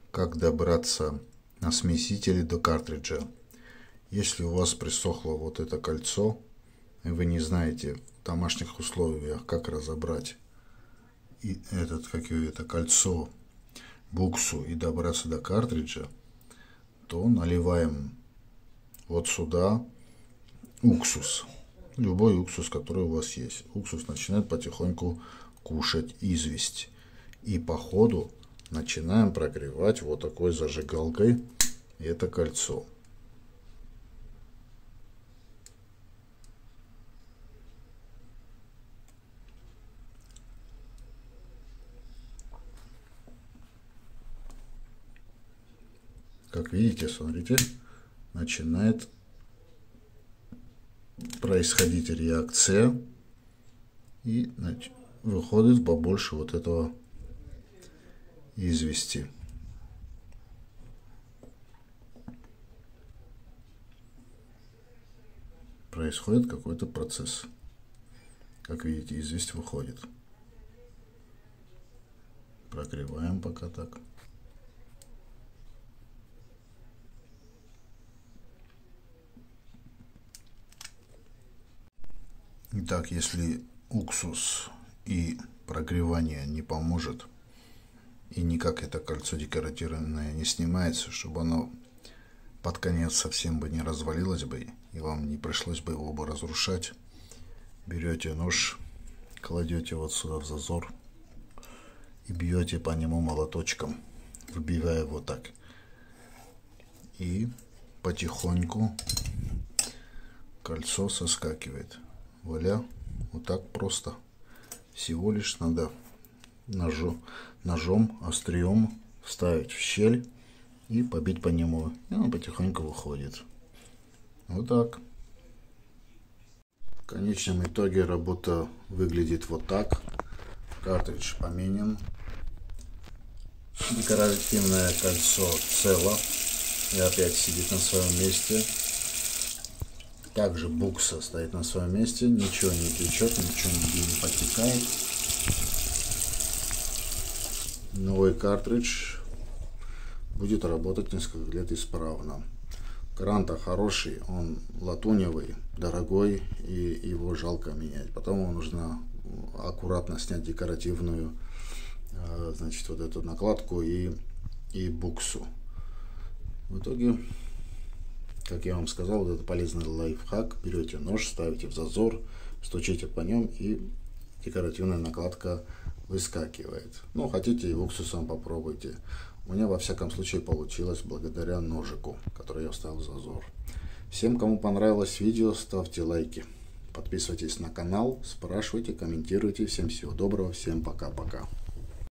Как добраться на смесителе до картриджа. Если у вас присохло вот это кольцо, и вы не знаете в домашних условиях, как разобрать это кольцо, буксу и добраться до картриджа, то наливаем вот сюда уксус. Любой уксус, который у вас есть. Уксус начинает потихоньку кушать известь. И по ходу начинаем прогревать вот такой зажигалкой это кольцо. Как видите, смотрите, начинает происходить реакция и выходит побольше вот этого извести. Происходит какой-то процесс. Как видите, известь выходит. Прогреваем пока так. Итак, если уксус и прогревание не поможет, и никак это кольцо декоративное не снимается, чтобы оно под конец совсем бы не развалилось бы, и вам не пришлось бы его разрушать, берете нож, кладете вот сюда в зазор и бьете по нему молоточком, вбивая вот так. И потихоньку кольцо соскакивает. Вуаля, вот так просто. Всего лишь надо ножом, острием вставить в щель и побить по нему. И он потихоньку выходит. Вот так. В конечном итоге работа выглядит вот так. Картридж поменен. Декоративное кольцо цело и опять сидит на своем месте. Также букса стоит на своем месте, ничего не течет, ничего не подтекает. Новый картридж будет работать несколько лет исправно. Кран-то хороший, он латуневый, дорогой, и его жалко менять. Потом нужно аккуратно снять декоративную, значит, вот эту накладку и буксу. В итоге, как я вам сказал, вот это полезный лайфхак. Берете нож, ставите в зазор, стучите по нем, и декоративная накладка выскакивает. Ну, хотите и уксусом попробуйте. У меня во всяком случае получилось благодаря ножику, который я вставил в зазор. Всем, кому понравилось видео, ставьте лайки. Подписывайтесь на канал, спрашивайте, комментируйте. Всем всего доброго, всем пока-пока.